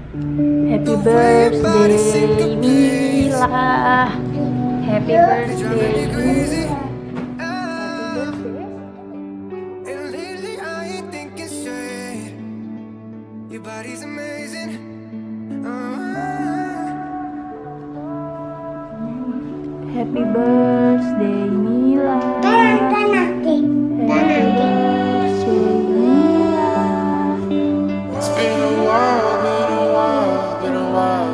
Happy birthday Mila. Happy birthday Mila. Happy birthday Mila. Happy birthday Mila. It's been a while, been a while, been a while.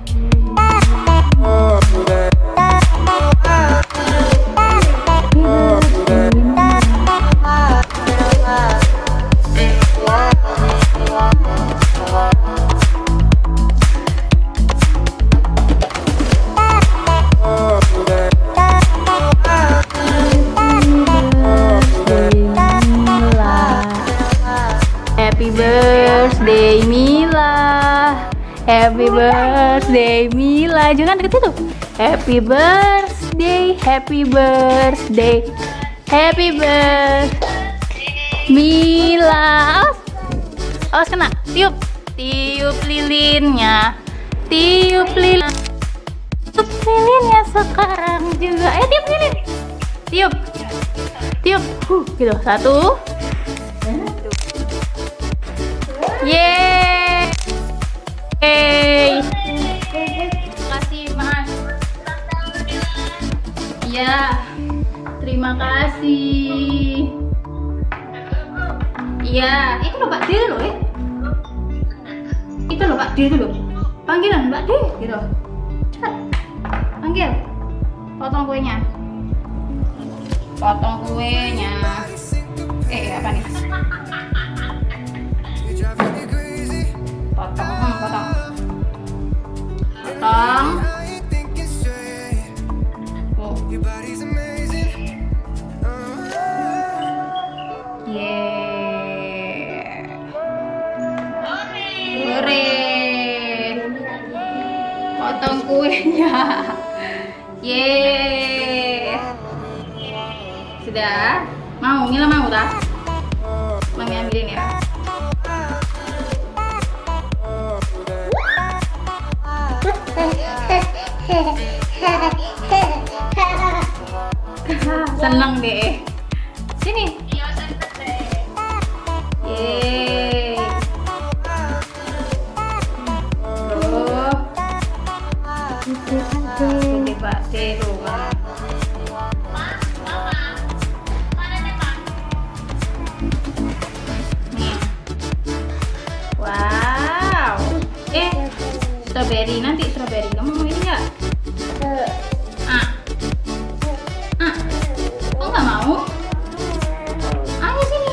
Happy birthday Mila. Happy birthday Mila. Jangan deket itu. Happy birthday, happy birthday, happy birthday Mila. Awas kena. Tiup, tiup lilinnya. Tiup lilin. Tiup lilinnya sekarang juga. Tiup lilin. Tiup. Tiup. Gitu. 1. Yeay. Terima kasih Mas. Iya. Terima kasih. Iya, itu loh Pak D loh Itu loh Pak D itu loh. Panggilan Mbak D gitu. Cepat. Panggil. Potong kuenya. Potong kuenya. Apa nih? Potong. Yeay. Hore. Potong kuenya. Yeay. Sudah? Mau? Mila mau tak? Mami ambilin ya. Seneng deh. Sini. Yeay. Tuh. Gede Pak D tuh. Nih. Wow. Strawberry, nanti strawberry. Kamu mau ini nggak? Oh nggak mau? Ayo sini.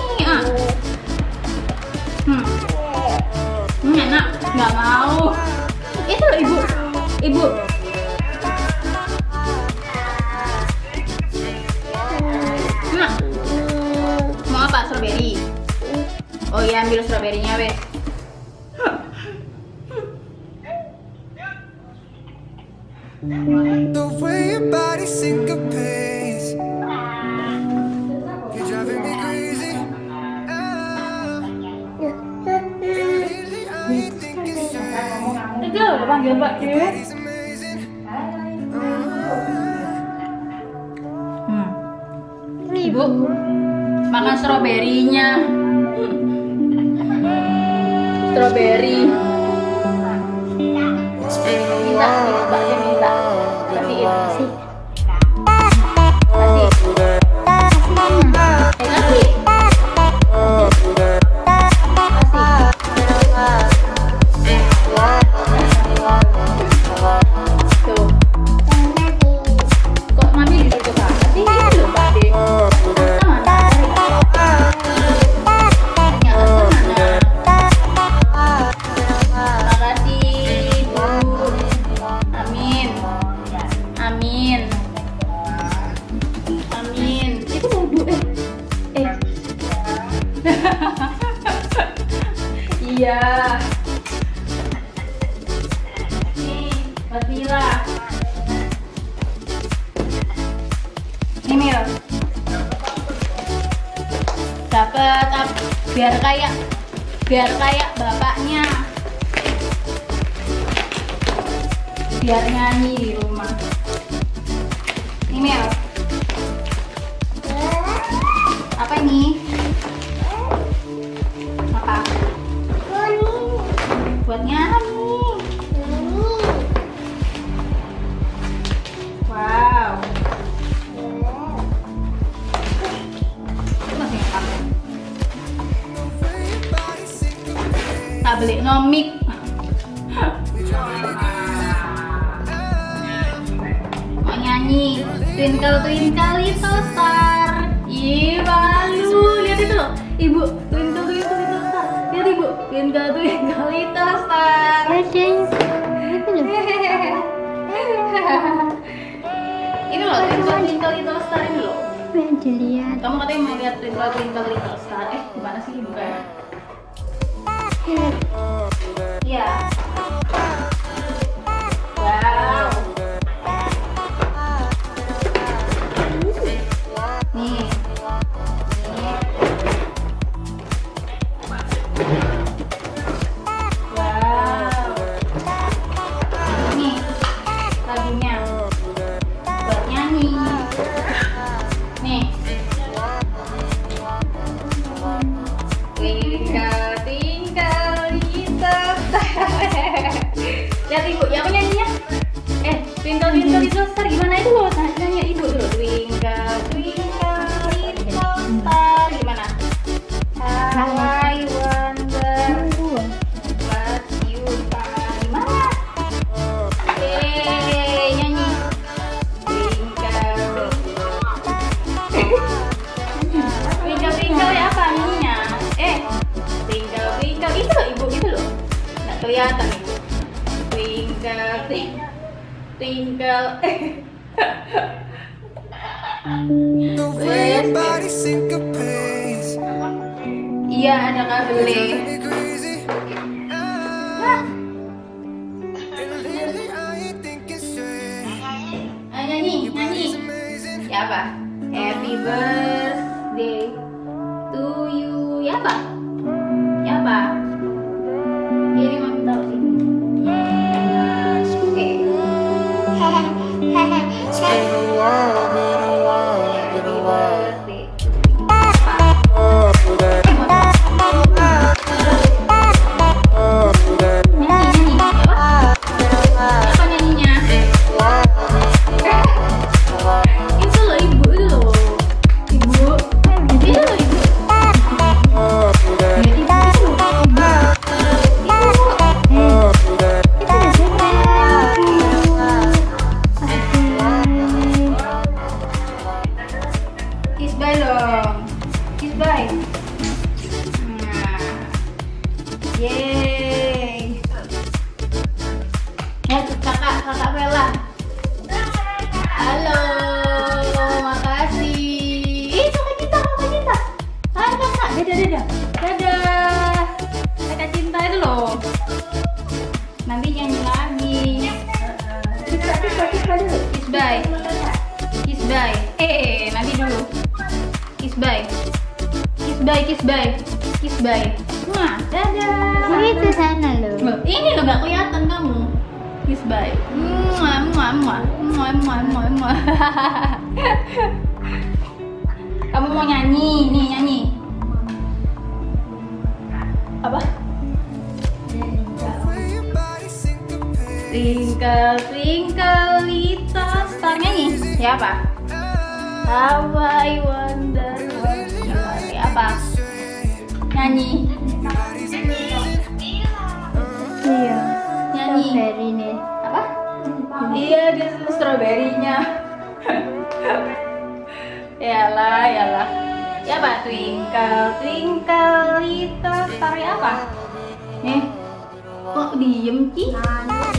Enak. Nggak mau. Itu loh ibu. Enak. Mau apa? Strawberry. Oh iya, ambil strawberry-nya weh. The way your body syncopates, you're driving me crazy. Lately I ain't thinking straight. Itu loh panggil Mbak D. Body's amazing. Ibu makan stroberinya. Strawberry. It's been a Minta, while, Mbak D minta. Kasihin. Kasih. Iya. Nih, buat Mila. Nih Mil. Dapat biar kayak bapaknya. biar nyanyi di rumah. Ini Mel. Apa ini? Apa? Buat nyanyi. Wow. Itu masih apa? Tak beli nomik. Mau nyanyi Twinkle Twinkle Little Star. Ih, malu. Lihat itu loh, Ibu. Twinkle Twinkle Little Star. Lihat Ibu. Twinkle Twinkle Little Star. Ini loh, Twinkle Twinkle Little Star ini loh. Dilihat. Kamu katanya mau lihat Twinkle Twinkle Little Star. Gimana sih buka? Iya. Wow. Nih. Wow. Ini lagunya buat nyanyi. Nih. Twinkle twinkle little star. Lihat Ibu, yang penyanyinya. Twinkle twinkle little star gimana itu loh? Nanya Ibu dulu. Twinkle twinkle little star gimana? I wonder what you are. Gimana? Nyanyi. Twinkle twinkle twinkle ya apa nyanyinya? Twinkle twinkle itu loh Ibu, itu loh. Nggak kelihatan Ibu. Twinkle twinkle twinkle. The way your body syncopates, Iya ada kabel. drives me crazy. And lately I ain't thinking straight. Nyanyi, nyanyi. Amazing. Ya apa? Happy birthday to you. Ya apa? Ya apa? Ini mau tahu sih. Oke. It's been a while, been a while, been a while. Birthday. Apa? Nyanyi, nyanyi. Apa? Apa nyanyinya? Itu loh Ibu, itu loh. Ibu. Itu loh Ibu. Kiss bye dong. Kiss bye. Nah. Yeay. Kakak Bella. Halo, makasih. Kakak Cinta. Hai kakak, dadah. Kakak Cinta itu loh. Nanti nyanyi lagi. Kiss bye. Nanti dulu. Kiss bye. Nah, dadah. Itu sana loh. Loh, ini loh nggak kelihatan kamu. Kiss bye. Muah. Kamu mau nyanyi? Nih nyanyi. Apa? Way your body syncopates. Twinkle twinkle little star. Nyanyi. Ya apa? How I wonder what you are. Ya apa? Nyanyi. Iya. Nyanyi. Strawberry nih. Apa? Iya, dia strawberry-nya. Yalah. Ya apa? Twinkle twinkle little star. Ya apa? Nih. Kok diem sih?